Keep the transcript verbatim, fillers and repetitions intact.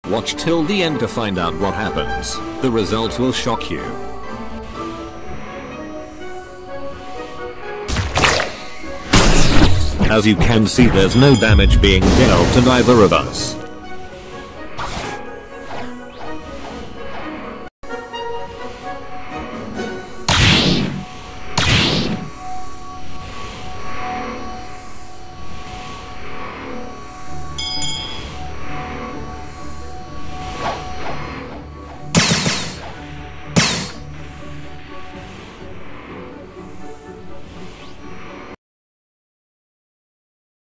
Watch till the end to find out what happens. The result will shock you. As you can see, there's no damage being dealt to neither of us.